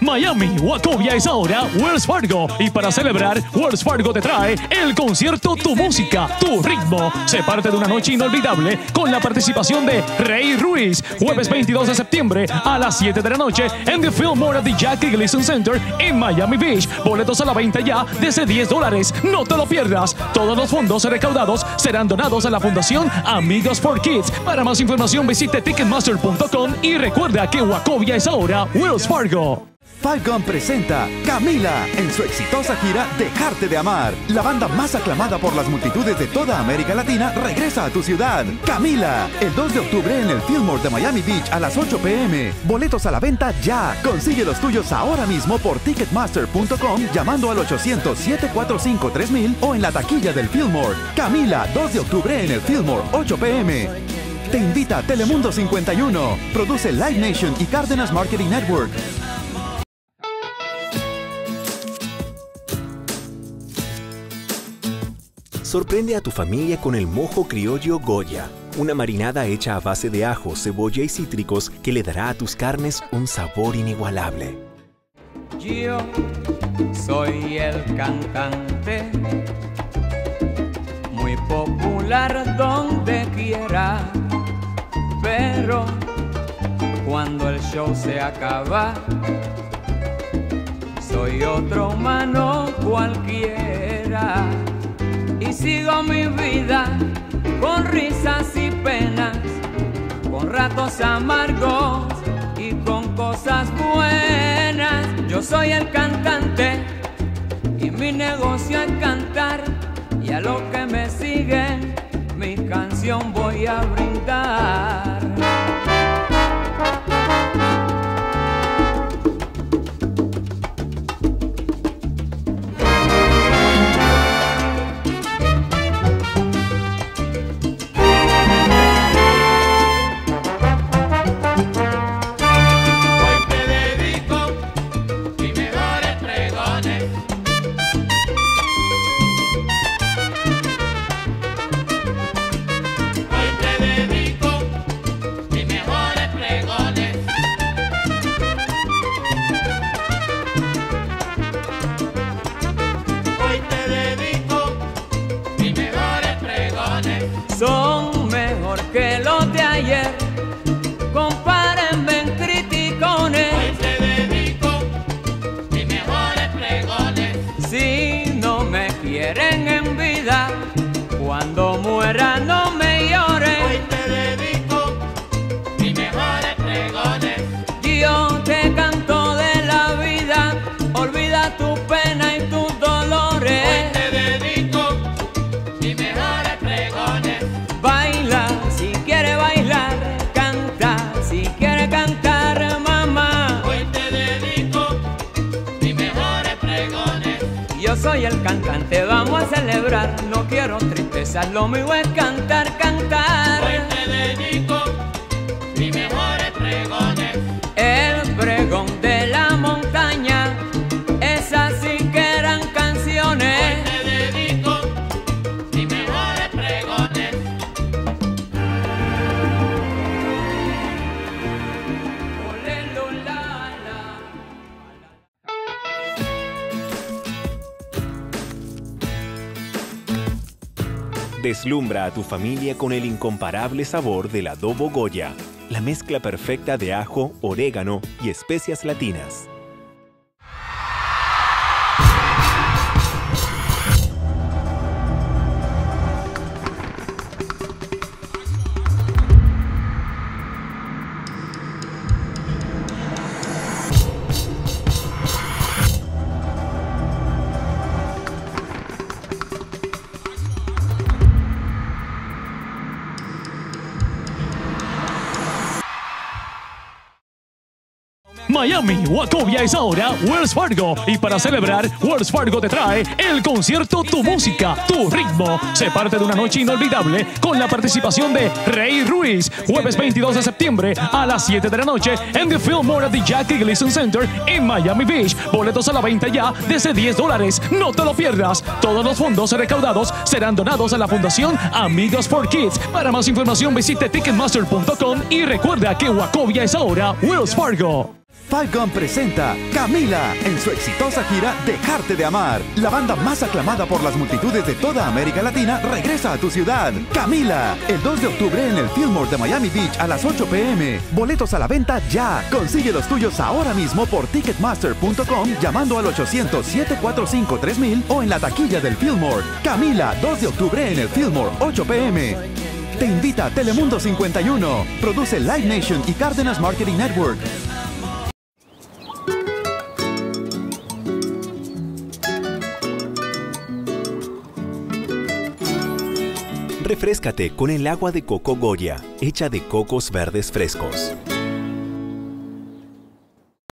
Miami, Wachovia es ahora Wells Fargo. Y para celebrar, Wells Fargo te trae el concierto Tu Música, Tu Ritmo. Se parte de una noche inolvidable con la participación de Rey Ruiz. Jueves 22 de septiembre a las 7 de la noche en The Fillmore at the Jackie Gleason Center en Miami Beach. Boletos a la venta ya desde $10. No te lo pierdas. Todos los fondos recaudados serán donados a la Fundación Amigos for Kids. Para más información visite Ticketmaster.com y recuerda que Wachovia es ahora Wells Fargo. Falcon presenta Camila en su exitosa gira Dejarte de Amar. La banda más aclamada por las multitudes de toda América Latina regresa a tu ciudad. Camila, el 2 de octubre en el Fillmore de Miami Beach a las 8 p.m. Boletos a la venta ya. Consigue los tuyos ahora mismo por Ticketmaster.com llamando al 800-745-3000 o en la taquilla del Fillmore. Camila, 2 de octubre en el Fillmore, 8 p.m. Te invita Telemundo 51. Produce Live Nation y Cárdenas Marketing Network. Sorprende a tu familia con el mojo criollo Goya, una marinada hecha a base de ajo, cebolla y cítricos que le dará a tus carnes un sabor inigualable. Yo soy el cantante, muy popular donde quiera, pero cuando el show se acaba, soy otro humano cualquiera. Y sigo mi vida con risas y penas, con ratos amargos y con cosas buenas. Yo soy el cantante y mi negocio es cantar, y a los que me siguen mi canción voy a brindar. Son mejor que los de ayer, compárenme en criticones. Hoy te dedico mis mejores pregones. Si no me quieren en vida, cuando muera no me lloren. Hoy te dedico mis mejores pregones. Yo te canto de la vida, olvida tu pena y tus dolores. Hoy te dedico mis mejores pregones. Baila si quiere bailar, canta si quiere cantar, mamá. Hoy te dedico mis mejores pregones. Yo soy el cantante, vamos a celebrar. No quiero tristezas, lo mío es cantar, cantar. Hoy te dedico mis mejores pregones. El pregón de la montaña, esas sí que eran canciones. Hoy te dedico mis mejores pregones. Deslumbra a tu familia con el incomparable sabor del adobo Goya, la mezcla perfecta de ajo, orégano y especias latinas. Miami, Wachovia es ahora Wells Fargo. Y para celebrar, Wells Fargo te trae el concierto Tu Música, Tu Ritmo. Se parte de una noche inolvidable con la participación de Rey Ruiz. Jueves 22 de septiembre a las 7 de la noche en The Fillmore at the Jackie Gleason Center en Miami Beach. Boletos a la venta ya desde $10. No te lo pierdas. Todos los fondos recaudados serán donados a la Fundación Amigos for Kids. Para más información visite Ticketmaster.com y recuerda que Wachovia es ahora Wells Fargo. Five Gun presenta Camila en su exitosa gira Dejarte de Amar. La banda más aclamada por las multitudes de toda América Latina regresa a tu ciudad. Camila, el 2 de octubre en el Fillmore de Miami Beach a las 8 p.m. Boletos a la venta ya. Consigue los tuyos ahora mismo por Ticketmaster.com llamando al 800-745-3000 o en la taquilla del Fillmore. Camila, 2 de octubre en el Fillmore, 8 p.m. Te invita Telemundo 51. Produce Live Nation y Cárdenas Marketing Network. Refréscate con el agua de coco Goya, hecha de cocos verdes frescos.